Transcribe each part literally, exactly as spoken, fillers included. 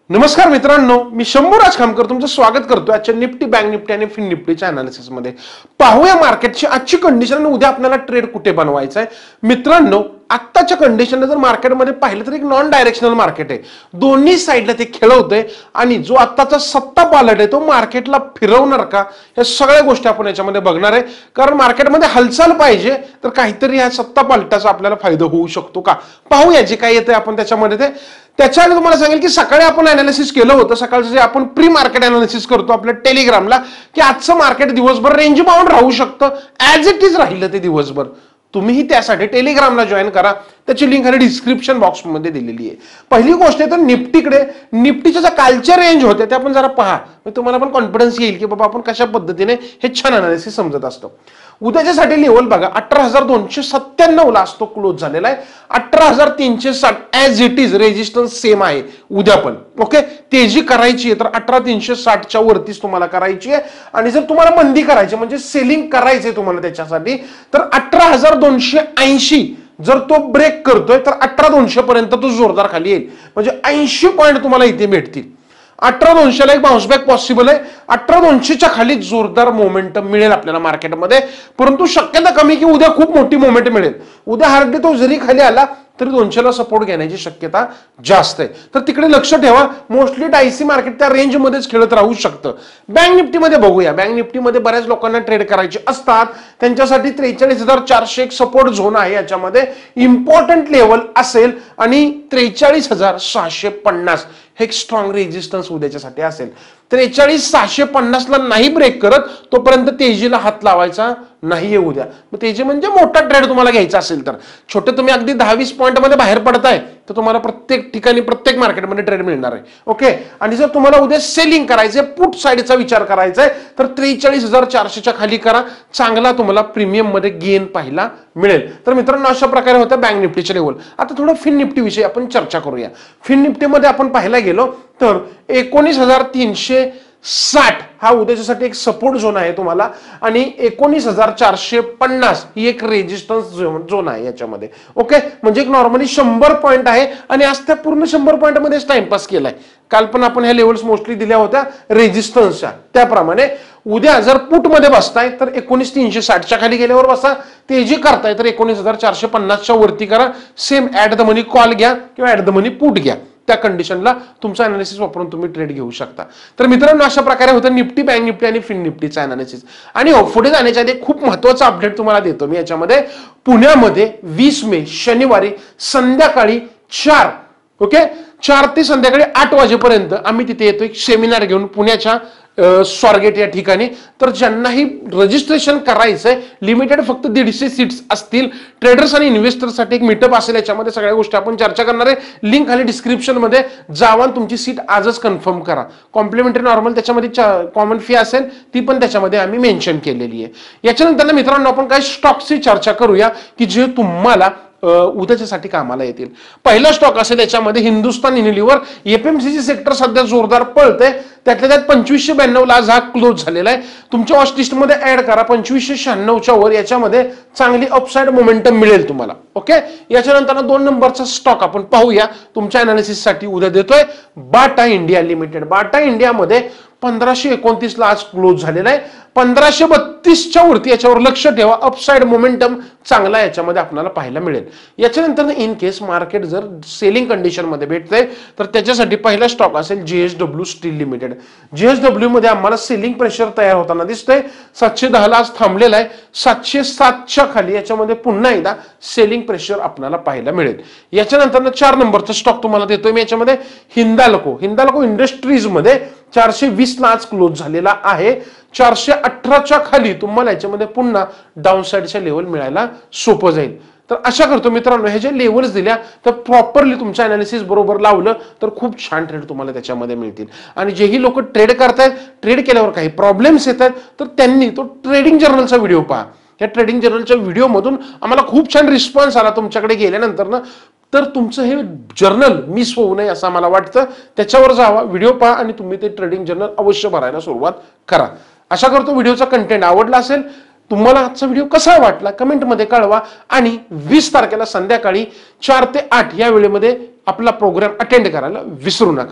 नमस्कार मित्रांनो, मी शंभू राज खामकर तुमचं स्वागत करतो आजच्या निफ्टी, बँक निफ्टी आणि फिन निफ्टीच्या अनालिसिस मध्ये. पाहूया मार्केटची आजची कंडिशन आणि उद्या आपल्याला ट्रेड कुठे बनवायचा आहे. मित्रांनो, आत्ताच्या कंडिशनला जर मार्केटमध्ये पाहिलं तर एक नॉन डायरेक्शनल मार्केट आहे. दोन्ही साईडला ते खेळवतंय आणि जो आत्ताचा सत्ता पालट आहे तो मार्केटला फिरवणार का, या सगळ्या गोष्टी आपण याच्यामध्ये बघणार आहे. कारण मार्केटमध्ये हालचाल पाहिजे तर काहीतरी या सत्ता पालटाचा आपल्याला फायदा होऊ शकतो का, पाहूया. जे काय येते आपण त्याच्यामध्ये ते त्याच्या आधी तुम्हाला सांगेल की सकाळी आपण अनालिसिस केलं होतं. सकाळचं जे आपण प्री मार्केट अनालिसिस करतो आपल्या टेलिग्रामला, की आजचं मार्केट दिवसभर रेंज बाउंड राहू शकतं. ऍज इट इज राहिलं ते दिवसभर. तुम्हीही त्यासाठी टेलिग्रामला जॉईन करा, त्याची लिंक खाली डिस्क्रिप्शन बॉक्स मध्ये दिलेली आहे. पहिली गोष्ट आहे तर निफ्टीकडे, निफ्टीच्या ज्या कालच्या रेंज होत्या त्या आपण जरा पहा, तुम्हाला पण कॉन्फिडन्स येईल की बाबा आपण कशा पद्धतीने हे छान अनालिसिस समजत असतो. उद्याच्यासाठी लेवल बघा, अठरा हजार दोनशे सत्त्याण्णव ला असतो क्लोज झालेला आहे. अठरा हजार तीनशे साठ as it is resistance same आहे उद्या पण. ओके, तेजी करायची आहे तर अठरा तीनशे साठच्या वरतीच तुम्हाला करायची आहे. आणि जर तुम्हाला मंदी करायची म्हणजे सेलिंग करायचे तुम्हाला त्याच्यासाठी, तर अठरा हजार दोनशे ऐंशी जर तो ब्रेक करतोय तर अठरा दोनशे पर्यंत तो जोरदार खाली येईल. म्हणजे ऐंशी पॉईंट तुम्हाला इथे भेटतील. अठरा दोनशेला एक बाउन्सबॅक पॉसिबल आहे. अठरा दोनशेच्या खाली जोरदार मोमेंटम मिळेल आपल्याला मार्केटमध्ये, परंतु शक्यता कमी की उद्या खूप मोठी मोमेंट मिळेल. उद्या हार्डली तो जरी खाली आला तरी दोनशेला सपोर्ट घेण्याची शक्यता जास्त आहे. तर तिकडे लक्ष ठेवा. मोस्टली डायसी मार्केट त्या रेंज मध्येच खेळत राहू शकतं. बँक निफ्टीमध्ये बघूया. बँक निफ्टीमध्ये बऱ्याच लोकांना ट्रेड करायचे असतात, त्यांच्यासाठी त्रेचाळीस हजार चारशे एक सपोर्ट झोन आहे. याच्यामध्ये इम्पॉर्टंट लेवल असेल आणि त्रेचाळीस हजार सहाशे पन्नास हे एक स्ट्रॉंग रेजिस्टन्स उद्याच्यासाठी असेल. त्रेचाळीस सहाशे पन्नास ला नाही ब्रेक करत तोपर्यंत तेजीला हात लावायचा नाहीये उद्या. मग तेजी म्हणजे मोठा ट्रेड तुम्हाला घ्यायचा असेल तर, छोटे तुम्ही अगदी दहा वीस पॉईंट मध्ये बाहेर पडताय तर तुम्हाला प्रत्येक ठिकाणी प्रत्येक मार्केटमध्ये ट्रेड मिळणार आहे. ओके, आणि जर तुम्हाला उद्या सेलिंग करायचंय, पुट साईडचा विचार करायचा आहे, तर त्रेचाळीस हजार चारशेच्या खाली करा. चांगला तुम्हाला प्रीमियम मध्ये गेन पाहायला मिळेल. तर मित्रांनो, अशा प्रकारे होतं बँक निफ्टीचे लेवल. आता थोडं फिन निफ्टी विषयी आपण चर्चा करूया. फिन निफ्टीमध्ये आपण पाहायला गेलो तर एकोणीस हजार तीनशे साठ हा उद्याच्यासाठी एक सपोर्ट झोन आहे तुम्हाला, आणि एकोणीस हजार चारशे पन्नास ही एक रेजिस्टन्स झोन आहे याच्यामध्ये. ओके, म्हणजे एक नॉर्मली शंभर पॉईंट आहे आणि आज त्या पूर्ण शंभर पॉईंट मध्येच टाइमपास केलाय. काल पण आपण ह्या लेवल्स मोस्टली दिल्या होत्या रेजिस्टन्सच्या. त्याप्रमाणे उद्या जर पुट मध्ये बसताय तर एकोणीस तीनशे साठच्या खाली गेल्यावर बसा. तेजी करताय तर एकोणीस हजार चारशे पन्नासच्या वरती करा. Same at the money call घ्या किंवा ऍट द मनी पुट घ्या. त्या कंडिशनला तुमचं अनालिसिस वापरून तुम्ही ट्रेड घेऊ शकता. तर मित्रांनो, अशा प्रकारे होतं निफ्टी, बँक निफ्टी आणि फिन निफ्टीचा अनालिसिस. आणि पुढे जाण्याच्या आधी खूप महत्त्वाचा अपडेट तुम्हाला देतो मी याच्यामध्ये. पुण्यामध्ये वीस मे शनिवारी संध्याकाळी चार ओके चार ते संध्याकाळी आठ वाजेपर्यंत आम्ही तिथे येतो एक सेमिनार घेऊन पुण्याच्या स्वारगेट या ठिकाणी. तर ज्यांनाही रजिस्ट्रेशन करायचंय, लिमिटेड फक्त दीडशे सीट्स असतील. ट्रेडर्स आणि इन्व्हेस्टरसाठी एक मीटअप असेल, याच्यामध्ये सगळ्या गोष्टी आपण चर्चा करणार आहे. लिंक खाली डिस्क्रिप्शन मध्ये जावा, तुमची सीट आजच कन्फर्म करा. कॉम्प्लिमेंटरी नॉर्मल त्याच्यामध्ये कॉमन फी असेल ती पण त्याच्यामध्ये आम्ही मेन्शन केलेली आहे. याच्यानंतर मित्रांनो आपण काही स्टॉक्सची चर्चा करूया की जे तुम्हाला उद्याच्यासाठी कामाला येतील. पहिला स्टॉक असेल याच्यामध्ये हिंदुस्तान युनिलिव्हर. एपीएमसीची सेक्टर सध्या जोरदार पळते. त्यातल्या त्यात पंचवीसशे ब्याण्णव ला आज हा क्लोज झालेला आहे. तुमच्या वॉच लिस्ट मध्ये ऍड करा. पंचवीसशे शहाण्णवच्या वर याच्यामध्ये चांगली अपसाइड मोमेंटम मिळेल तुम्हाला. ओके, याच्यानंतर दोन नंबरचा स्टॉक आपण पाहूया तुमच्या अनालिसिस साठी उद्या देतोय. Bata India limited. बाटा इंडियामध्ये पंधराशे एकोणतीस ला आज क्लोज झालेला आहे. पंधराशे बत्तीसच्या वरती याच्यावर लक्ष ठेवा. अपसाइड मोमेंटम चांगला याच्यामध्ये आपल्याला पाहायला मिळेल. याच्यानंतर इन केस मार्केट जर सेलिंग कंडिशन मध्ये भेटतंय तर त्याच्यासाठी पहिला स्टॉक असेल जेएसडब्ल्यू स्टील लिमिटेड. जेएसडब्ल्यू मध्ये आम्हाला सेलिंग प्रेशर तयार होताना दिसतंय. सातशे दहा ला आज थांबलेला आहे. सातशे सातच्या खाली याच्यामध्ये पुन्हा एकदा सेलिंग प्रेशर आपल्याला पाहायला मिळेल. याच्यानंतर चार नंबरचा स्टॉक तुम्हाला देतोय मी याच्यामध्ये हिंदाल्को. हिंदाल्को इंडस्ट्रीज मध्ये चारशे वीस ला आज क्लोज झालेला आहे. चारशे अठराच्या खाली तुम्हाला याच्यामध्ये पुन्हा डाऊन साईडच्या लेवल मिळायला सोपं जाईल. तर अशा करतो मित्रांनो, हे जे लेवल्स दिल्या तर प्रॉपरली तुमच्या अनालिसिस बरोबर लावलं तर खूप छान ट्रेड तुम्हाला त्याच्यामध्ये मिळतील. आणि जेही लोक ट्रेड करतायत, ट्रेड केल्यावर काही प्रॉब्लेम्स येतात तर त्यांनी तो ट्रेडिंग जर्नलचा व्हिडिओ पहा. या ट्रेडिंग जर्नलच्या व्हिडिओ मधून आम्हाला खूप छान रिस्पॉन्स आला तुमच्याकडे गेल्यानंतर ना. तर तुमचं हे जर्नल मिस होऊ नये असं मला वाटतं. त्याच्यावर जावा, व्हिडिओ पहा आणि तुम्ही ते ट्रेडिंग जर्नल अवश्य भरायला सुरुवात करा. आशा करतो व्हिडिओचा कंटेंट आवडला असेल. तुम्हाला आजचा व्हिडिओ कसा वाटला कमेंटमध्ये कळवा. आणि वीस तारखेला संध्याकाळी चार ते आठ या वेळेमध्ये आपला प्रोग्राम अटेंड करायला विसरू नका.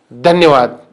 धन्यवाद.